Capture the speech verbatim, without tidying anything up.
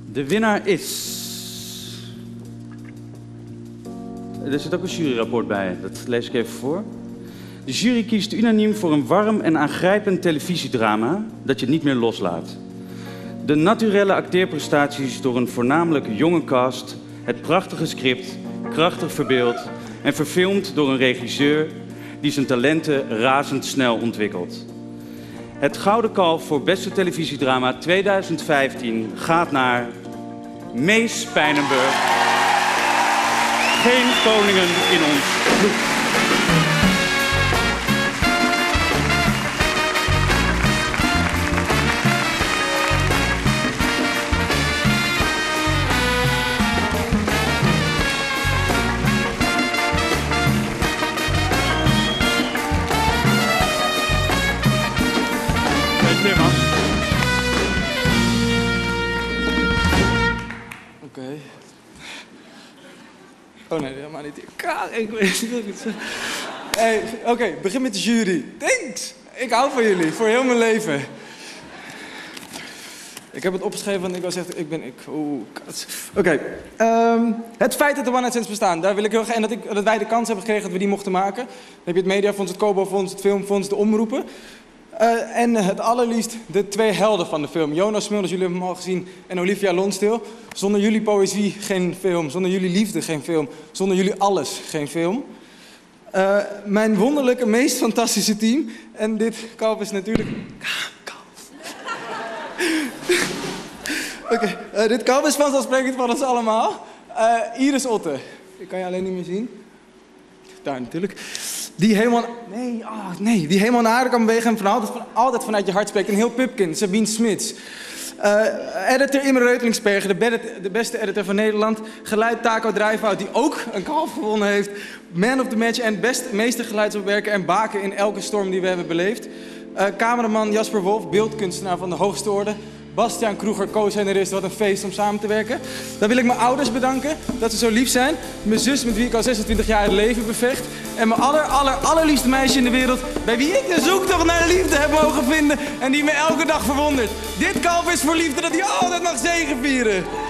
De winnaar is... Er zit ook een juryrapport bij, dat lees ik even voor. De jury kiest unaniem voor een warm en aangrijpend televisiedrama dat je niet meer loslaat. De naturelle acteerprestaties door een voornamelijk jonge cast, het prachtige script, krachtig verbeeld en verfilmd door een regisseur die zijn talenten razendsnel ontwikkelt. Het Gouden Kalf voor beste televisiedrama tweeduizend vijftien gaat naar Mees Pijnenburg. Geen koningen in ons bloed. Oké. Okay. Oh nee, helemaal niet. Ik weet niet wat ik het zeg. Hey, Oké, okay, begin met de jury. Thanks! Ik hou van jullie, voor heel mijn leven. Ik heb het opgeschreven, want ik was echt... Ik ben... Ik, Oeh, Oké. Okay. Um, het feit dat de One Night Stands bestaan, daar wil ik heel graag... En dat, ik, dat wij de kans hebben gekregen dat we die mochten maken. Dan heb je het Mediafonds, het Kobo-fonds, het Filmfonds, de omroepen. Uh, en het allerliefst de twee helden van de film. Jonas Smulders, jullie hebben hem al gezien, en Olivia Lonsdale. Zonder jullie poëzie geen film, zonder jullie liefde geen film, zonder jullie alles geen film. Uh, mijn wonderlijke, meest fantastische team. En dit kalf is natuurlijk... Kalf. Oké, okay. uh, dit kalf is vanzelfsprekend van ons allemaal. Uh, Iris Otte. Ik kan je alleen niet meer zien. Daar natuurlijk. Die helemaal... Nee, oh, nee. Die helemaal naar aarde kan bewegen en van altijd, van, altijd vanuit je hart spreekt. Een heel Pupkin, Sabine Smits. Uh, editor Imre Reutlingsperger, de, be de beste editor van Nederland. Geluid Taco Drijfhout, die ook een kalf gewonnen heeft. Man of the match en best, meeste geluidsopwerker en baken in elke storm die we hebben beleefd. Uh, cameraman Jasper Wolf, beeldkunstenaar van de hoogste orde. Bastiaan Kroeger, co-scenarist, wat een feest om samen te werken. Dan wil ik mijn ouders bedanken dat ze zo lief zijn. Mijn zus, met wie ik al zesentwintig jaar het leven bevecht. En mijn aller, aller, allerliefste meisje in de wereld, bij wie ik de zoektocht naar de liefde heb mogen vinden. En die me elke dag verwondert. Dit kalf is voor liefde dat hij altijd mag zegevieren.